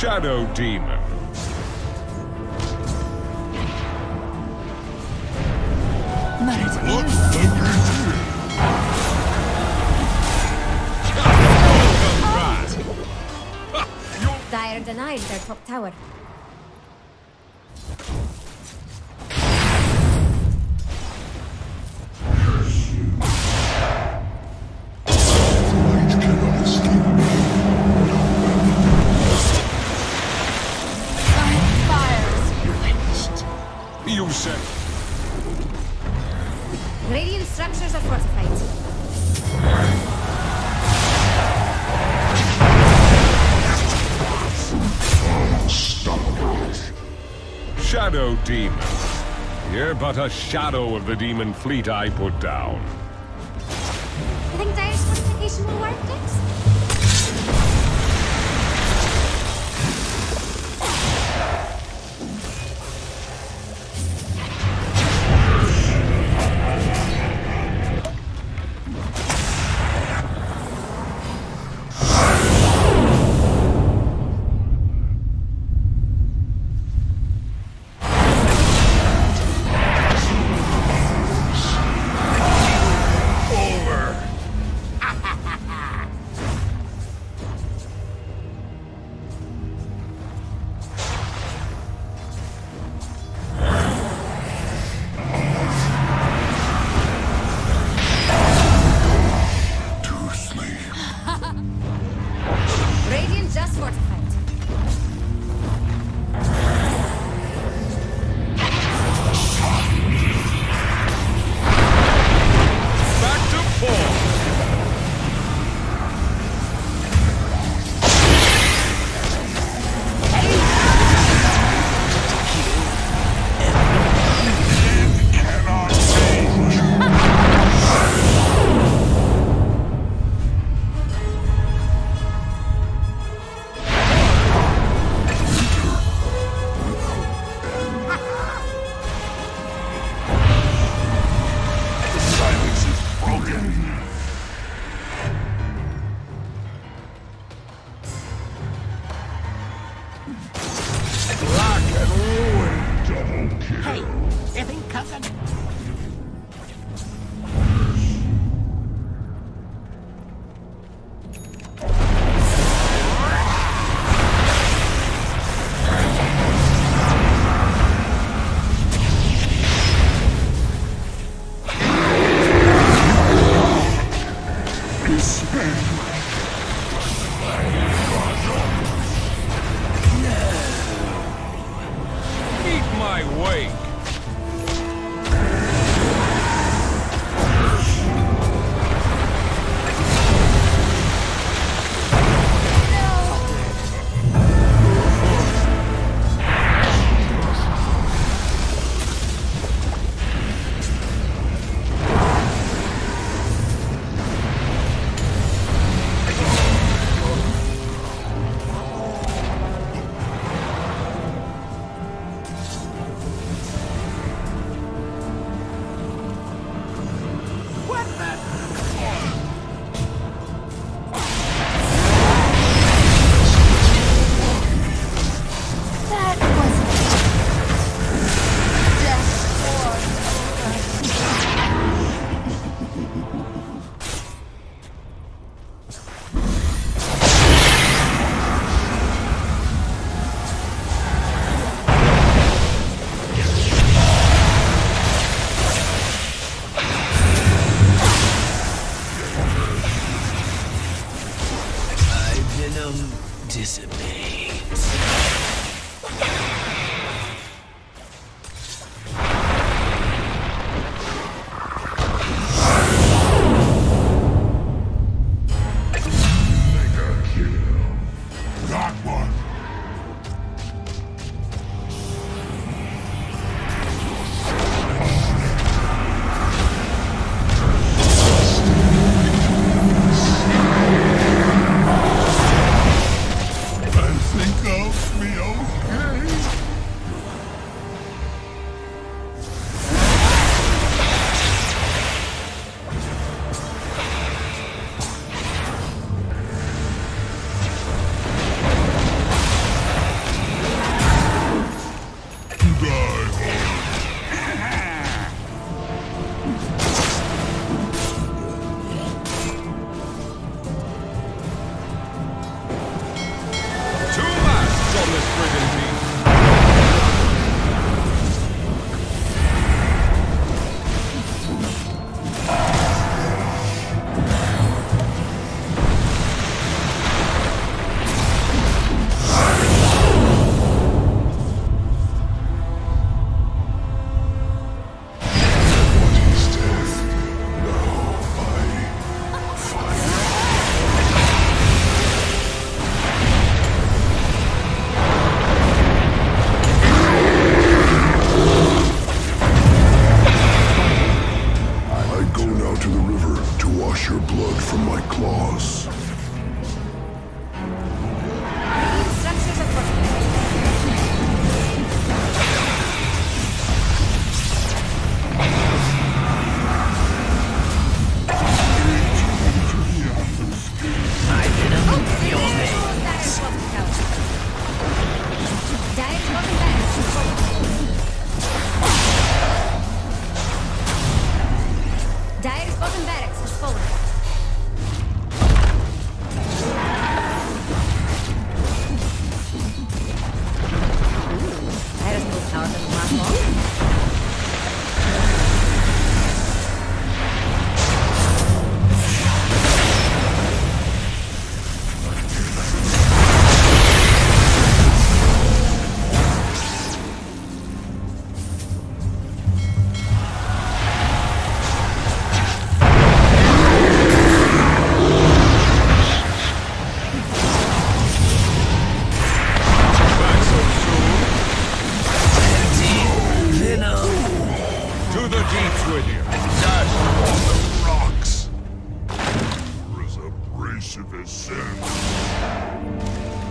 Shadow Demon. Dire denied their top tower. You said Radiant structures are fortified. Shadow Demon. You're but a shadow of the demon fleet I put down. You think Dire's fortification will work, Dex? Radiant just fortified. Back to full. Black and ruin. Double kill. Hey, effing cousin. Eat my wake. What the? That wasn't My venom dissipates. Mega kill. Got one. I think of blood from my claws. Structures of fortification. My venom, your veins. Dire's bottom barracks is forward. Dire's bottom barracks is forward. Dire's middle tower doesn't last long. To the deeps with you. Dash on the rocks. There is abrasive ascent.